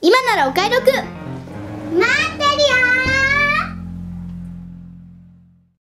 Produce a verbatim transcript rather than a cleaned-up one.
今ならお買い得。 待って